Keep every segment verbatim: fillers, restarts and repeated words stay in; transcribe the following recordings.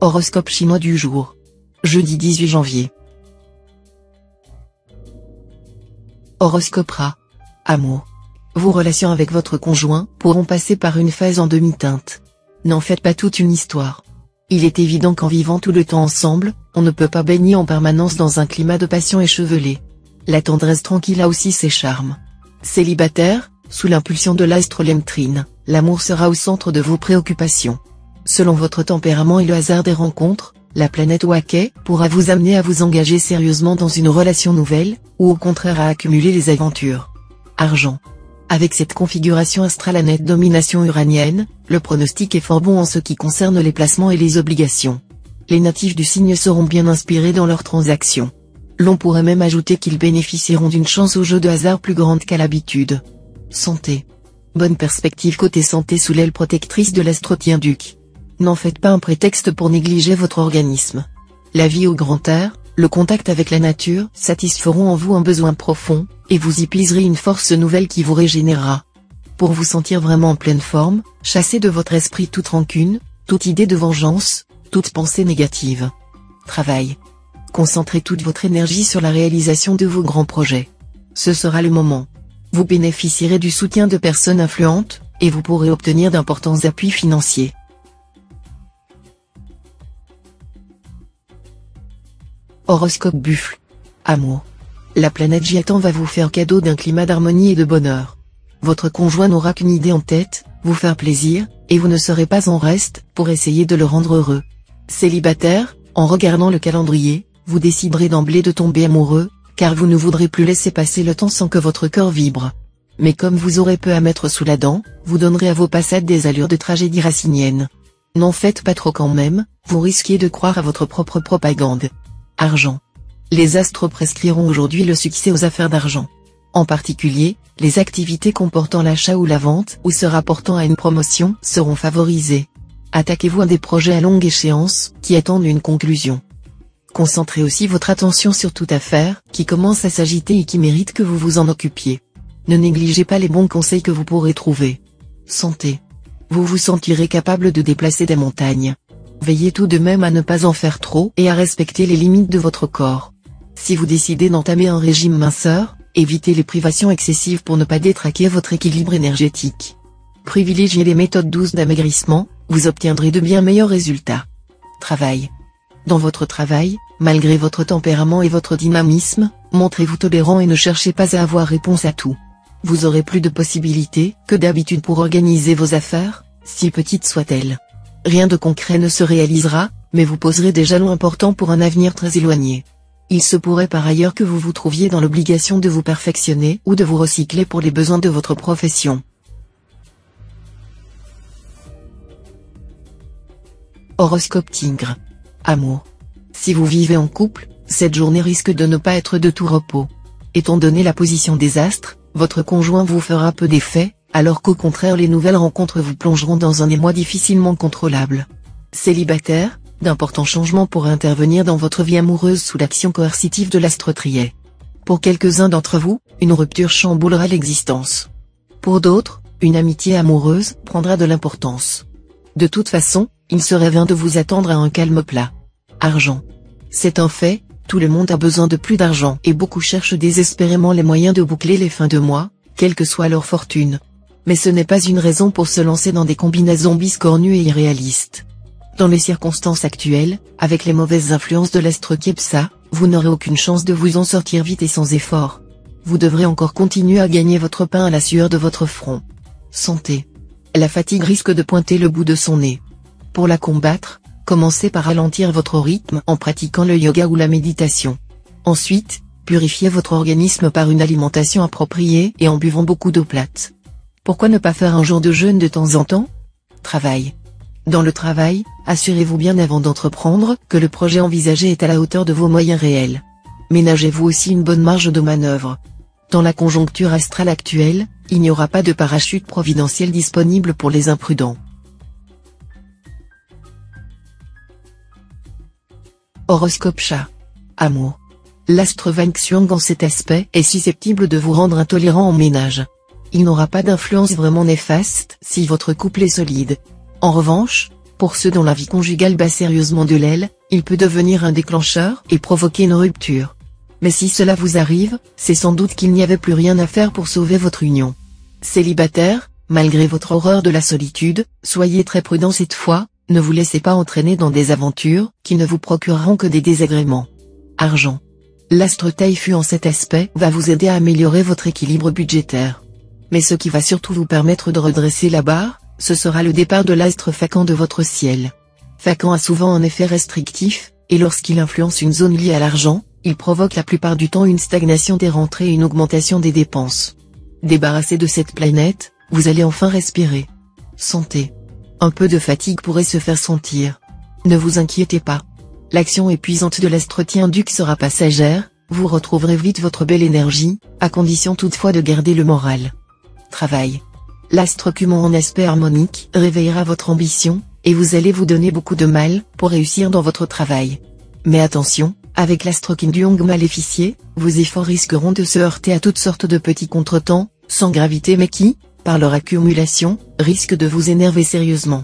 Horoscope chinois du jour. Jeudi dix-huit janvier. Horoscope Ra. Amour. Vos relations avec votre conjoint pourront passer par une phase en demi-teinte. N'en faites pas toute une histoire. Il est évident qu'en vivant tout le temps ensemble, on ne peut pas baigner en permanence dans un climat de passion échevelé. La tendresse tranquille a aussi ses charmes. Célibataire, sous l'impulsion de l'astre Lemtrine, l'amour sera au centre de vos préoccupations. Selon votre tempérament et le hasard des rencontres, la planète Wakai pourra vous amener à vous engager sérieusement dans une relation nouvelle, ou au contraire à accumuler les aventures. Argent. Avec cette configuration astrale à nette domination uranienne, le pronostic est fort bon en ce qui concerne les placements et les obligations. Les natifs du signe seront bien inspirés dans leurs transactions. L'on pourrait même ajouter qu'ils bénéficieront d'une chance au jeu de hasard plus grande qu'à l'habitude. Santé. Bonne perspective côté santé sous l'aile protectrice de l'astro-Tien-Duc. N'en faites pas un prétexte pour négliger votre organisme. La vie au grand air, le contact avec la nature satisferont en vous un besoin profond, et vous y puiserez une force nouvelle qui vous régénérera. Pour vous sentir vraiment en pleine forme, chassez de votre esprit toute rancune, toute idée de vengeance, toute pensée négative. Travail. Concentrez toute votre énergie sur la réalisation de vos grands projets. Ce sera le moment. Vous bénéficierez du soutien de personnes influentes, et vous pourrez obtenir d'importants appuis financiers. Horoscope Buffle. Amour. La planète Giatan va vous faire cadeau d'un climat d'harmonie et de bonheur. Votre conjoint n'aura qu'une idée en tête, vous faire plaisir, et vous ne serez pas en reste pour essayer de le rendre heureux. Célibataire, en regardant le calendrier, vous déciderez d'emblée de tomber amoureux, car vous ne voudrez plus laisser passer le temps sans que votre cœur vibre. Mais comme vous aurez peu à mettre sous la dent, vous donnerez à vos passades des allures de tragédie racinienne. N'en faites pas trop quand même, vous risquez de croire à votre propre propagande. Argent. Les astres prescriront aujourd'hui le succès aux affaires d'argent. En particulier, les activités comportant l'achat ou la vente ou se rapportant à une promotion seront favorisées. Attaquez-vous à des projets à longue échéance qui attendent une conclusion. Concentrez aussi votre attention sur toute affaire qui commence à s'agiter et qui mérite que vous vous en occupiez. Ne négligez pas les bons conseils que vous pourrez trouver. Santé. Vous vous sentirez capable de déplacer des montagnes. Veillez tout de même à ne pas en faire trop et à respecter les limites de votre corps. Si vous décidez d'entamer un régime minceur, évitez les privations excessives pour ne pas détraquer votre équilibre énergétique. Privilégiez les méthodes douces d'amaigrissement, vous obtiendrez de bien meilleurs résultats. Travail. Dans votre travail, malgré votre tempérament et votre dynamisme, montrez-vous tolérant et ne cherchez pas à avoir réponse à tout. Vous aurez plus de possibilités que d'habitude pour organiser vos affaires, si petites soient-elles. Rien de concret ne se réalisera, mais vous poserez des jalons importants pour un avenir très éloigné. Il se pourrait par ailleurs que vous vous trouviez dans l'obligation de vous perfectionner ou de vous recycler pour les besoins de votre profession. Horoscope Tigre. Amour. Si vous vivez en couple, cette journée risque de ne pas être de tout repos. Étant donné la position des astres, votre conjoint vous fera peu d'effet, alors qu'au contraire les nouvelles rencontres vous plongeront dans un émoi difficilement contrôlable. Célibataire, d'importants changements pourraient intervenir dans votre vie amoureuse sous l'action coercitive de l'astre Trier. Pour quelques-uns d'entre vous, une rupture chamboulera l'existence. Pour d'autres, une amitié amoureuse prendra de l'importance. De toute façon, il serait vain de vous attendre à un calme plat. Argent. C'est un fait, tout le monde a besoin de plus d'argent et beaucoup cherchent désespérément les moyens de boucler les fins de mois, quelle que soit leur fortune. Mais ce n'est pas une raison pour se lancer dans des combinaisons biscornues et irréalistes. Dans les circonstances actuelles, avec les mauvaises influences de l'astre Kepsa, vous n'aurez aucune chance de vous en sortir vite et sans effort. Vous devrez encore continuer à gagner votre pain à la sueur de votre front. Santé. La fatigue risque de pointer le bout de son nez. Pour la combattre, commencez par ralentir votre rythme en pratiquant le yoga ou la méditation. Ensuite, purifiez votre organisme par une alimentation appropriée et en buvant beaucoup d'eau plate. Pourquoi ne pas faire un jour de jeûne de temps en temps? Travail. Dans le travail, assurez-vous bien avant d'entreprendre que le projet envisagé est à la hauteur de vos moyens réels. Ménagez-vous aussi une bonne marge de manœuvre. Dans la conjoncture astrale actuelle, il n'y aura pas de parachute providentiel disponible pour les imprudents. Horoscope Chat. Amour. L'astre Vanxiang en cet aspect est susceptible de vous rendre intolérant en ménage. Il n'aura pas d'influence vraiment néfaste si votre couple est solide. En revanche, Pour ceux dont la vie conjugale bat sérieusement de l'aile, il peut devenir un déclencheur et provoquer une rupture. Mais si cela vous arrive, c'est sans doute qu'il n'y avait plus rien à faire pour sauver votre union. Célibataire, malgré votre horreur de la solitude, soyez très prudent cette fois, ne vous laissez pas entraîner dans des aventures qui ne vous procureront que des désagréments. Argent. L'astre Taillefu en cet aspect va vous aider à améliorer votre équilibre budgétaire. Mais ce qui va surtout vous permettre de redresser la barre, ce sera le départ de l'astre Facan de votre ciel. Facan a souvent un effet restrictif, et lorsqu'il influence une zone liée à l'argent, il provoque la plupart du temps une stagnation des rentrées et une augmentation des dépenses. Débarrassé de cette planète, vous allez enfin respirer. Santé. Un peu de fatigue pourrait se faire sentir. Ne vous inquiétez pas. L'action épuisante de l'astre Tien-Duc sera passagère, vous retrouverez vite votre belle énergie, à condition toutefois de garder le moral. Travail. L'astre Cumon en aspect harmonique réveillera votre ambition, et vous allez vous donner beaucoup de mal pour réussir dans votre travail. Mais attention, avec l'astre Kinduong maléficié, vos efforts risqueront de se heurter à toutes sortes de petits contretemps, sans gravité mais qui, par leur accumulation, risquent de vous énerver sérieusement.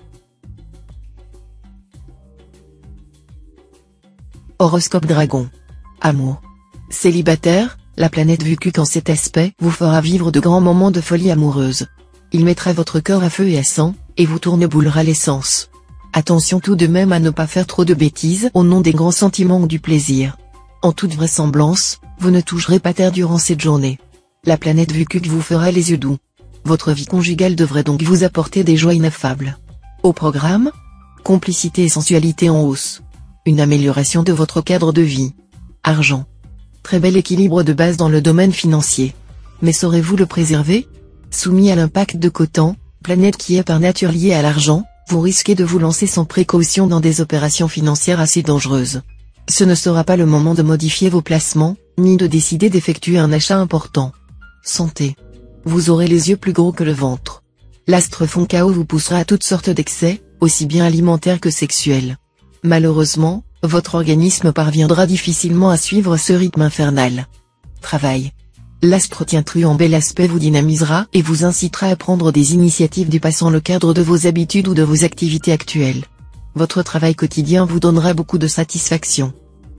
Horoscope Dragon. Amour. Célibataire, la planète Vukuc en cet aspect vous fera vivre de grands moments de folie amoureuse. Il mettra votre cœur à feu et à sang, et vous tourneboulera l'essence. Attention tout de même à ne pas faire trop de bêtises au nom des grands sentiments ou du plaisir. En toute vraisemblance, vous ne toucherez pas terre durant cette journée. La planète Vukuc vous fera les yeux doux. Votre vie conjugale devrait donc vous apporter des joies ineffables. Au programme, complicité et sensualité en hausse. Une amélioration de votre cadre de vie. Argent. Très bel équilibre de base dans le domaine financier. Mais saurez-vous le préserver? Soumis à l'impact de Cotan, planète qui est par nature liée à l'argent, vous risquez de vous lancer sans précaution dans des opérations financières assez dangereuses. Ce ne sera pas le moment de modifier vos placements, ni de décider d'effectuer un achat important. Santé. Vous aurez les yeux plus gros que le ventre. L'astre Foncao vous poussera à toutes sortes d'excès, aussi bien alimentaires que sexuels. Malheureusement, votre organisme parviendra difficilement à suivre ce rythme infernal. Travail. L'astre Tien-Tru en bel aspect vous dynamisera et vous incitera à prendre des initiatives dépassant le cadre de vos habitudes ou de vos activités actuelles. Votre travail quotidien vous donnera beaucoup de satisfaction.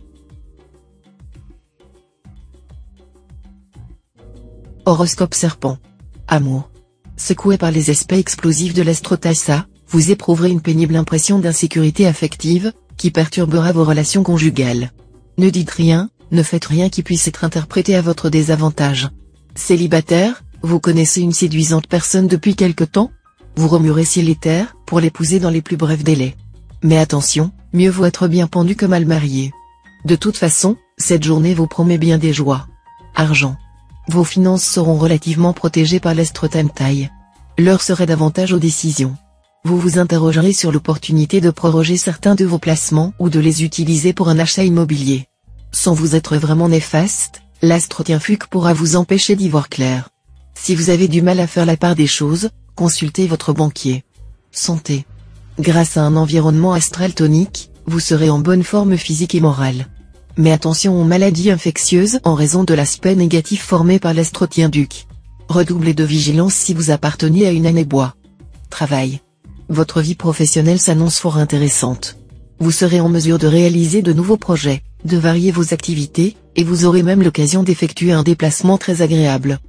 Horoscope Serpent. Amour. Secoué par les aspects explosifs de l'astre Tassa, vous éprouverez une pénible impression d'insécurité affective, qui perturbera vos relations conjugales. Ne dites rien, ne faites rien qui puisse être interprété à votre désavantage. Célibataire, vous connaissez une séduisante personne depuis quelque temps? Vous remuerez ciel et terre pour l'épouser dans les plus brefs délais. Mais attention, mieux vaut être bien pendu que mal marié. De toute façon, cette journée vous promet bien des joies. Argent. Vos finances seront relativement protégées par l'astre Tamtai. L'heure serait davantage aux décisions. Vous vous interrogerez sur l'opportunité de proroger certains de vos placements ou de les utiliser pour un achat immobilier. Sans vous être vraiment néfaste, l'astre Tien-Fuc pourra vous empêcher d'y voir clair. Si vous avez du mal à faire la part des choses, consultez votre banquier. Santé. Grâce à un environnement astral tonique, vous serez en bonne forme physique et morale. Mais attention aux maladies infectieuses en raison de l'aspect négatif formé par l'astre Tien-Duc. Redoublez de vigilance si vous appartenez à une année bois. Travail. Votre vie professionnelle s'annonce fort intéressante. Vous serez en mesure de réaliser de nouveaux projets, de varier vos activités, et vous aurez même l'occasion d'effectuer un déplacement très agréable.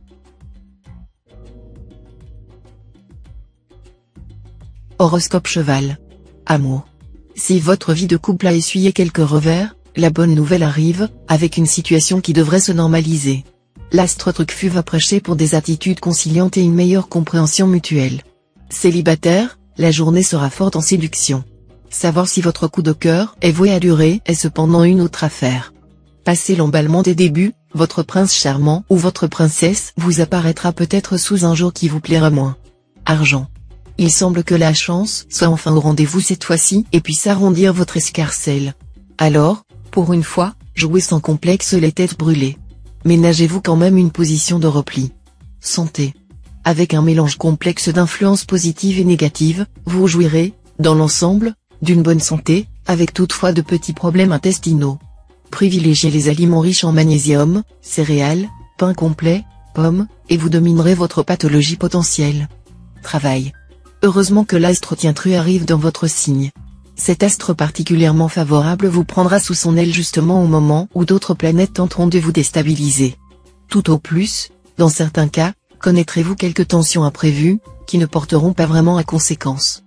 Horoscope Cheval. Amour. Si votre vie de couple a essuyé quelques revers, la bonne nouvelle arrive, avec une situation qui devrait se normaliser. L'astre Trucfu va prêcher pour des attitudes conciliantes et une meilleure compréhension mutuelle. Célibataire, la journée sera forte en séduction. Savoir si votre coup de cœur est voué à durer est cependant une autre affaire. Passé l'emballement des débuts, votre prince charmant ou votre princesse vous apparaîtra peut-être sous un jour qui vous plaira moins. Argent. Il semble que la chance soit enfin au rendez-vous cette fois-ci et puisse arrondir votre escarcelle. Alors, pour une fois, jouez sans complexe les têtes brûlées. Ménagez-vous quand même une position de repli. Santé. Avec un mélange complexe d'influences positives et négatives, vous jouirez, dans l'ensemble, d'une bonne santé, avec toutefois de petits problèmes intestinaux. Privilégiez les aliments riches en magnésium, céréales, pain complet, pommes, et vous dominerez votre pathologie potentielle. Travail. Heureusement que l'astre Tientru arrive dans votre signe. Cet astre particulièrement favorable vous prendra sous son aile justement au moment où d'autres planètes tenteront de vous déstabiliser. Tout au plus, dans certains cas, connaîtrez-vous quelques tensions imprévues, qui ne porteront pas vraiment à conséquence.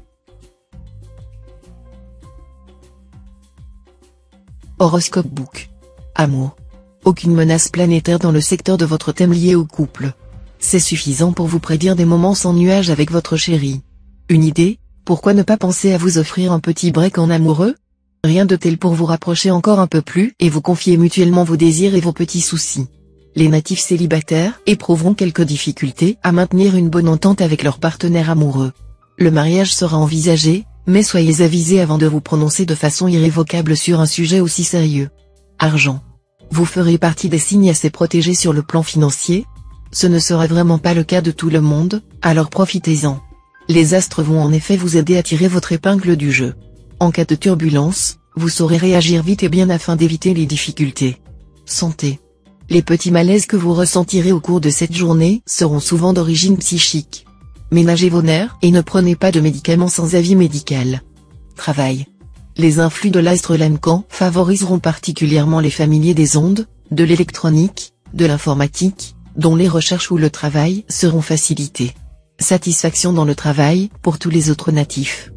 Horoscope Book. Amour. Aucune menace planétaire dans le secteur de votre thème lié au couple. C'est suffisant pour vous prédire des moments sans nuages avec votre chérie. Une idée, pourquoi ne pas penser à vous offrir un petit break en amoureux? Rien de tel pour vous rapprocher encore un peu plus et vous confier mutuellement vos désirs et vos petits soucis. Les natifs célibataires éprouveront quelques difficultés à maintenir une bonne entente avec leur partenaire amoureux. Le mariage sera envisagé, mais soyez avisés avant de vous prononcer de façon irrévocable sur un sujet aussi sérieux. Argent. Vous ferez partie des signes assez protégés sur le plan financier. Ce ne sera vraiment pas le cas de tout le monde, alors profitez-en. Les astres vont en effet vous aider à tirer votre épingle du jeu. En cas de turbulence, vous saurez réagir vite et bien afin d'éviter les difficultés. Santé. Les petits malaises que vous ressentirez au cours de cette journée seront souvent d'origine psychique. Ménagez vos nerfs et ne prenez pas de médicaments sans avis médical. Travail. Les influx de l'astre Lamcan favoriseront particulièrement les familiers des ondes, de l'électronique, de l'informatique, dont les recherches ou le travail seront facilités. Satisfaction dans le travail pour tous les autres natifs.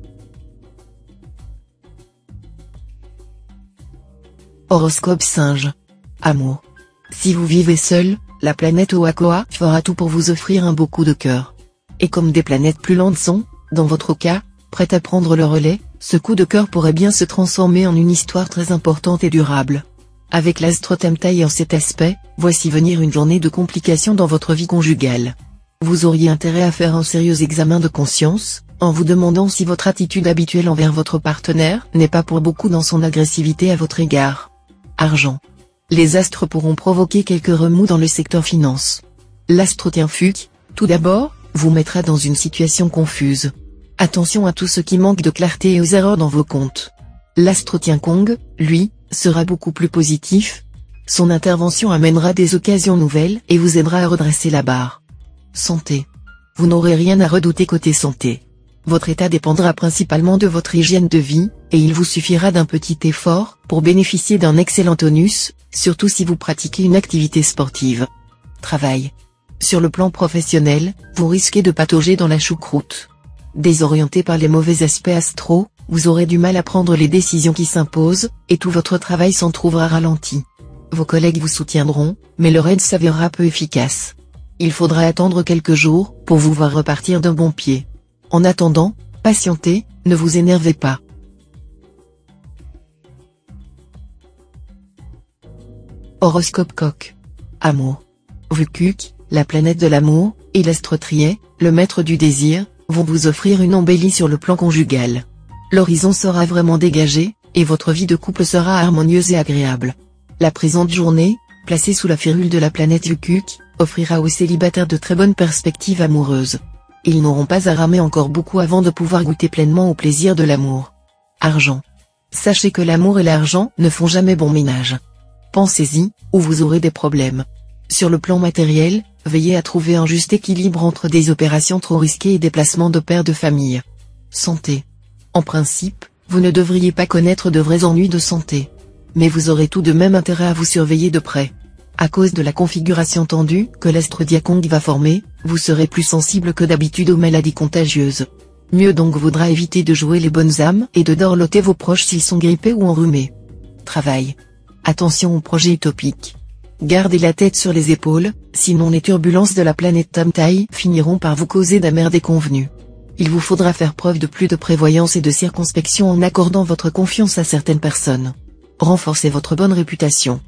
Horoscope Singe. Amour. Si vous vivez seul, la planète Oakoa fera tout pour vous offrir un beau coup de cœur. Et comme des planètes plus lentes sont, dans votre cas, prêtes à prendre le relais, ce coup de cœur pourrait bien se transformer en une histoire très importante et durable. Avec l'astre Tamtai en cet aspect, voici venir une journée de complications dans votre vie conjugale. Vous auriez intérêt à faire un sérieux examen de conscience, en vous demandant si votre attitude habituelle envers votre partenaire n'est pas pour beaucoup dans son agressivité à votre égard. Argent. Les astres pourront provoquer quelques remous dans le secteur finance. L'astre Tienfuc, tout d'abord, vous mettra dans une situation confuse. Attention à tout ce qui manque de clarté et aux erreurs dans vos comptes. L'astre Tiankong, lui, sera beaucoup plus positif. Son intervention amènera des occasions nouvelles et vous aidera à redresser la barre. Santé. Vous n'aurez rien à redouter côté santé. Votre état dépendra principalement de votre hygiène de vie, et il vous suffira d'un petit effort pour bénéficier d'un excellent tonus, surtout si vous pratiquez une activité sportive. Travail. Sur le plan professionnel, vous risquez de patauger dans la choucroute. Désorienté par les mauvais aspects astraux, vous aurez du mal à prendre les décisions qui s'imposent, et tout votre travail s'en trouvera ralenti. Vos collègues vous soutiendront, mais leur aide s'avérera peu efficace. Il faudra attendre quelques jours pour vous voir repartir d'un bon pied. En attendant, patientez, ne vous énervez pas. Horoscope Coq. Amour. Vukuk, la planète de l'amour, et l'astre Triet, le maître du désir, vont vous offrir une embellie sur le plan conjugal. L'horizon sera vraiment dégagé, et votre vie de couple sera harmonieuse et agréable. La présente journée, placée sous la férule de la planète Vukuk, offrira aux célibataires de très bonnes perspectives amoureuses. Ils n'auront pas à ramer encore beaucoup avant de pouvoir goûter pleinement au plaisir de l'amour. Argent. Sachez que l'amour et l'argent ne font jamais bon ménage. Pensez-y, ou vous aurez des problèmes. Sur le plan matériel, veillez à trouver un juste équilibre entre des opérations trop risquées et des placements de père de famille. Santé. En principe, vous ne devriez pas connaître de vrais ennuis de santé. Mais vous aurez tout de même intérêt à vous surveiller de près. À cause de la configuration tendue que l'astre Diakong va former, vous serez plus sensible que d'habitude aux maladies contagieuses. Mieux donc vaudra éviter de jouer les bonnes âmes et de dorloter vos proches s'ils sont grippés ou enrhumés. Travail. Attention aux projets utopiques. Gardez la tête sur les épaules, sinon les turbulences de la planète Tamtai finiront par vous causer d'amères déconvenues. Il vous faudra faire preuve de plus de prévoyance et de circonspection en accordant votre confiance à certaines personnes. Renforcez votre bonne réputation.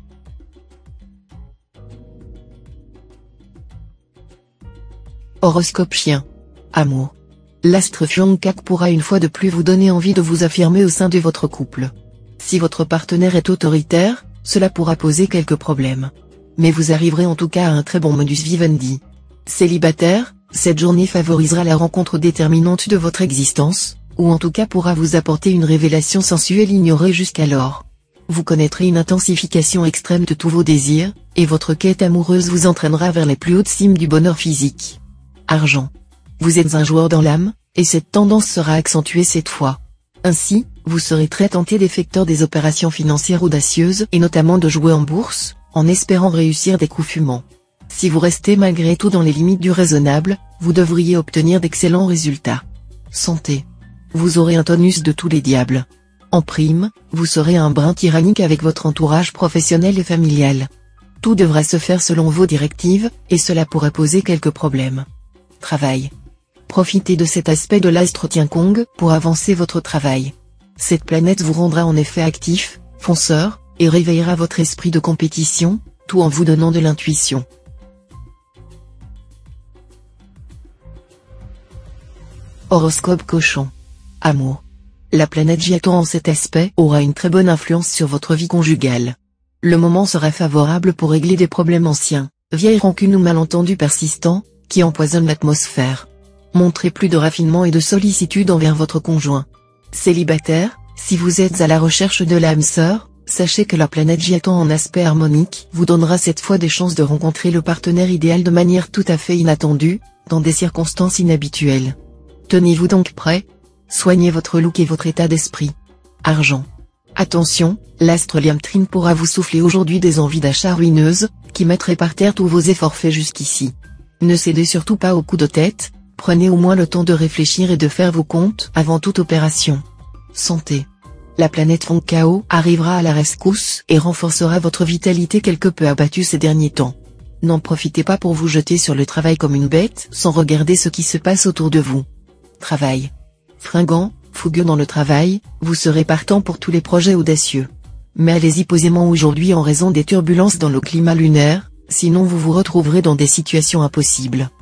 Horoscope Chien. Amour. L'astre Fuangkak pourra une fois de plus vous donner envie de vous affirmer au sein de votre couple. Si votre partenaire est autoritaire, cela pourra poser quelques problèmes. Mais vous arriverez en tout cas à un très bon modus vivendi. Célibataire, cette journée favorisera la rencontre déterminante de votre existence, ou en tout cas pourra vous apporter une révélation sensuelle ignorée jusqu'alors. Vous connaîtrez une intensification extrême de tous vos désirs, et votre quête amoureuse vous entraînera vers les plus hautes cimes du bonheur physique. Argent. Vous êtes un joueur dans l'âme, et cette tendance sera accentuée cette fois. Ainsi, vous serez très tenté d'effectuer des opérations financières audacieuses et notamment de jouer en bourse, en espérant réussir des coups fumants. Si vous restez malgré tout dans les limites du raisonnable, vous devriez obtenir d'excellents résultats. Santé. Vous aurez un tonus de tous les diables. En prime, vous serez un brin tyrannique avec votre entourage professionnel et familial. Tout devra se faire selon vos directives, et cela pourrait poser quelques problèmes. Travail. Profitez de cet aspect de l'astre Tiankong pour avancer votre travail. Cette planète vous rendra en effet actif, fonceur, et réveillera votre esprit de compétition, tout en vous donnant de l'intuition. Horoscope Cochon. Amour. La planète Giaton en cet aspect aura une très bonne influence sur votre vie conjugale. Le moment sera favorable pour régler des problèmes anciens, vieilles rancunes ou malentendus persistants, qui empoisonnent l'atmosphère. Montrez plus de raffinement et de sollicitude envers votre conjoint. Célibataire, si vous êtes à la recherche de l'âme sœur, sachez que la planète Giaton en aspect harmonique vous donnera cette fois des chances de rencontrer le partenaire idéal de manière tout à fait inattendue, dans des circonstances inhabituelles. Tenez-vous donc prêt. Soignez votre look et votre état d'esprit. Argent. Attention, l'astre Liamtrine pourra vous souffler aujourd'hui des envies d'achat ruineuses, qui mettraient par terre tous vos efforts faits jusqu'ici. Ne cédez surtout pas aux coups de tête, prenez au moins le temps de réfléchir et de faire vos comptes avant toute opération. Santé. La planète Foncao arrivera à la rescousse et renforcera votre vitalité quelque peu abattue ces derniers temps. N'en profitez pas pour vous jeter sur le travail comme une bête sans regarder ce qui se passe autour de vous. Travail. Fringant, fougueux dans le travail, vous serez partant pour tous les projets audacieux. Mais allez-y posément aujourd'hui en raison des turbulences dans le climat lunaire, sinon vous vous retrouverez dans des situations impossibles.